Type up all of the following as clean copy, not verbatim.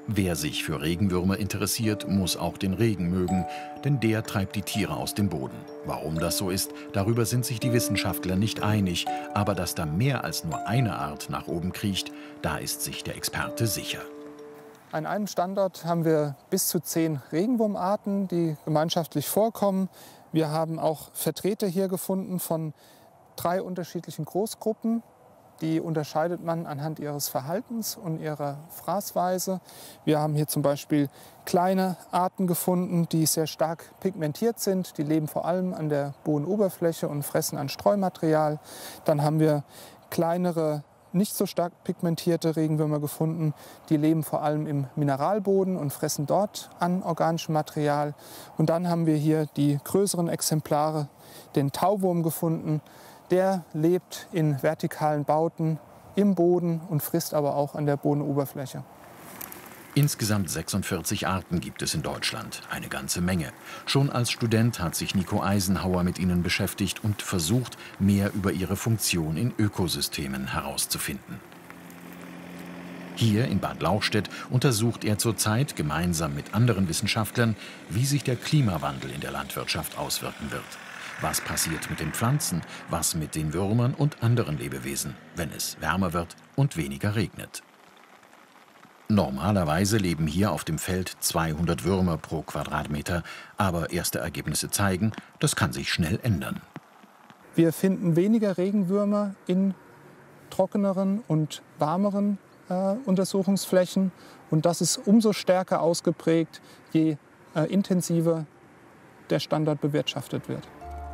Wer sich für Regenwürmer interessiert, muss auch den Regen mögen, denn der treibt die Tiere aus dem Boden. Warum das so ist, darüber sind sich die Wissenschaftler nicht einig, aber dass da mehr als nur eine Art nach oben kriecht, da ist sich der Experte sicher. An einem Standort haben wir bis zu 10 Regenwurmarten, die gemeinschaftlich vorkommen. Wir haben auch Vertreter hier gefunden von 3 unterschiedlichen Großgruppen. Die unterscheidet man anhand ihres Verhaltens und ihrer Fraßweise. Wir haben hier zum Beispiel kleine Arten gefunden, die sehr stark pigmentiert sind. Die leben vor allem an der Bodenoberfläche und fressen an Streumaterial. Dann haben wir kleinere, nicht so stark pigmentierte Regenwürmer gefunden. Die leben vor allem im Mineralboden und fressen dort an organischem Material. Und dann haben wir hier die größeren Exemplare, den Tauwurm, gefunden. Der lebt in vertikalen Bauten im Boden und frisst aber auch an der Bodenoberfläche. Insgesamt 46 Arten gibt es in Deutschland, eine ganze Menge. Schon als Student hat sich Nico Eisenhauer mit ihnen beschäftigt und versucht, mehr über ihre Funktion in Ökosystemen herauszufinden. Hier in Bad Lauchstädt untersucht er zurzeit gemeinsam mit anderen Wissenschaftlern, wie sich der Klimawandel in der Landwirtschaft auswirken wird. Was passiert mit den Pflanzen, was mit den Würmern und anderen Lebewesen, wenn es wärmer wird und weniger regnet. Normalerweise leben hier auf dem Feld 200 Würmer pro Quadratmeter, aber erste Ergebnisse zeigen, das kann sich schnell ändern. Wir finden weniger Regenwürmer in trockeneren und warmeren Untersuchungsflächen, und das ist umso stärker ausgeprägt, je intensiver der Standort bewirtschaftet wird.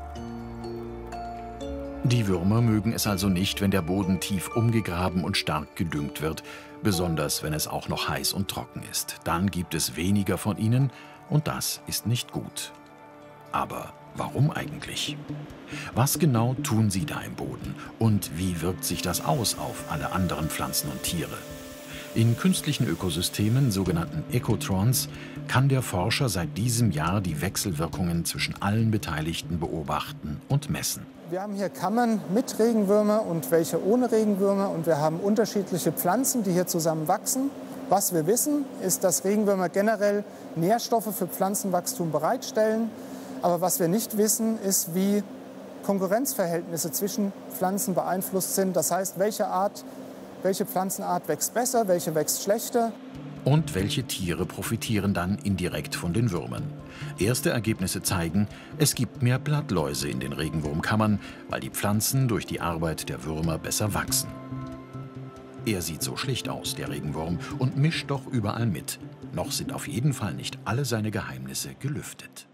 Die Würmer mögen es also nicht, wenn der Boden tief umgegraben und stark gedüngt wird, besonders wenn es auch noch heiß und trocken ist. Dann gibt es weniger von ihnen und das ist nicht gut. Aber warum eigentlich? Was genau tun sie da im Boden und wie wirkt sich das aus auf alle anderen Pflanzen und Tiere? In künstlichen Ökosystemen, sogenannten Ecotrons, kann der Forscher seit diesem Jahr die Wechselwirkungen zwischen allen Beteiligten beobachten und messen. Wir haben hier Kammern mit Regenwürmer und welche ohne Regenwürmer, und wir haben unterschiedliche Pflanzen, die hier zusammen wachsen. Was wir wissen, ist, dass Regenwürmer generell Nährstoffe für Pflanzenwachstum bereitstellen. Aber was wir nicht wissen, ist, wie Konkurrenzverhältnisse zwischen Pflanzen beeinflusst sind. Das heißt, welche Pflanzenart wächst besser, welche wächst schlechter. Und welche Tiere profitieren dann indirekt von den Würmern? Erste Ergebnisse zeigen, es gibt mehr Blattläuse in den Regenwurmkammern, weil die Pflanzen durch die Arbeit der Würmer besser wachsen. Er sieht so schlicht aus, der Regenwurm, und mischt doch überall mit. Noch sind auf jeden Fall nicht alle seine Geheimnisse gelüftet.